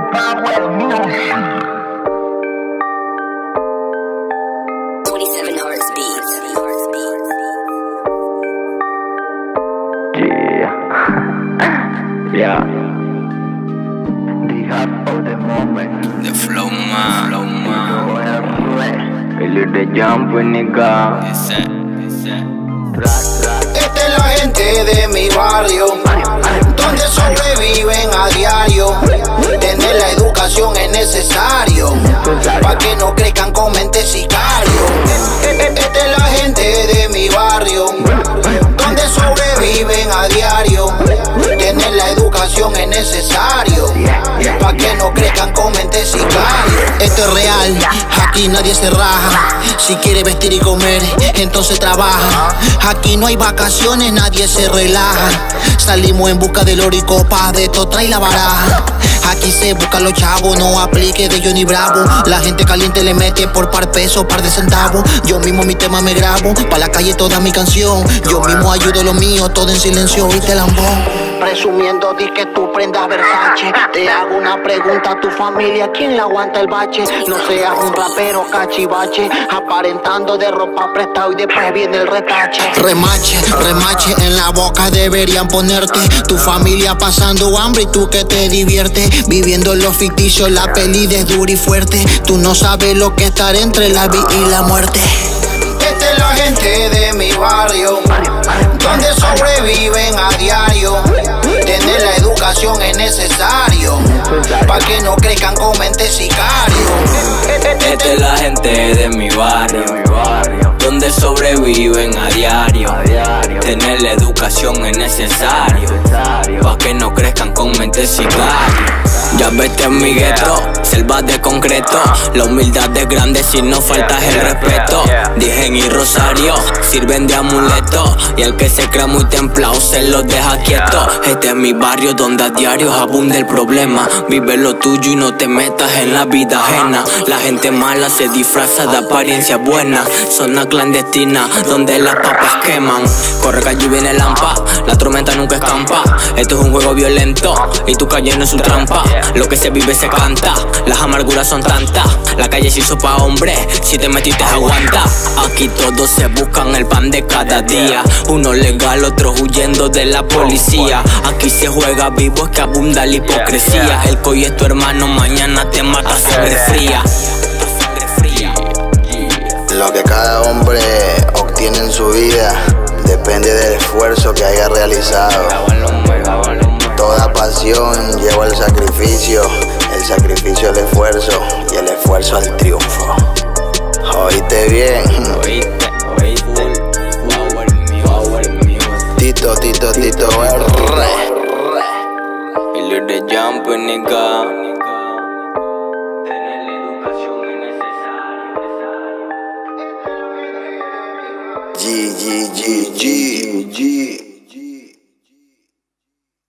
Power Music. 27 Hearts Beats. Yeah. The heart of the moment. The flow man, Feel it the jump, nigga. Esta es la gente de mi barrio, donde sobreviven a diario. Tener la educación es necesario, pa' que no crezcan con mente sicario. Esta es la gente de mi barrio, donde sobreviven a diario. Tener la educación es necesario, pa' que no crezcan con mente sicario. Esto es real, aquí nadie se raja. Si quiere vestir y comer, entonces trabaja. Aquí no hay vacaciones, nadie se relaja. Salimos en busca del oro y copa, de esto trae la baraja. Aquí se buscan los chavos, no aplique de Johnny Bravo. La gente caliente le mete por par peso, par de centavos. Yo mismo mi tema me grabo, pa' la calle toda mi canción. Yo mismo ayudo lo mío, todo en silencio y te lambón. Presumiendo di que tú prendas Versace. Te hago una pregunta a tu familia, ¿quién le aguanta el bache? No seas un rapero cachivache, aparentando de ropa prestada y después viene el retache. Remache en la boca deberían ponerte. Tu familia pasando hambre y tú que te diviertes. Viviendo en lo ficticio, la peli de dura y fuerte. Tú no sabes lo que es estar entre la vida y la muerte. Esta es la gente de mi barrio, donde sobreviven a diario. Tener la educación es necesario, pa' que no crezcan con mente sicario. Esta es la gente de mi barrio, donde sobreviven a diario. Tener la educación es necesario, pa' que no crezcan con mente sicario. Ya vete en mi gueto, selva de concreto. La humildad es grande si no faltas el respeto. Dijen y Rosario sirven de amuleto, y el que se crea muy templado se los deja quieto. Este es mi barrio donde a diario abunda el problema. Vive lo tuyo y no te metas en la vida ajena. La gente mala se disfraza de apariencia buena. Zona clandestina donde las papas queman. Corre calle y viene lampa, la tormenta nunca escampa. Esto es un juego violento y tu calle no es su trampa. Lo que se vive se canta, las amarguras son tantas. La calle se hizo pa' hombre, si te metiste aguanta. Aquí todos se buscan el pan de cada día, uno legal, otro huyendo de la policía. Aquí se juega vivo, es que abunda la hipocresía. El que hoy es tu hermano, mañana te mata a sangre fría. Lo que cada hombre obtiene en su vida depende del esfuerzo que haya realizado. Toda pasión lleva el sacrificio al esfuerzo y el esfuerzo al triunfo. ¿Oíste bien? Tito R. Feel it the jump, nigga. G.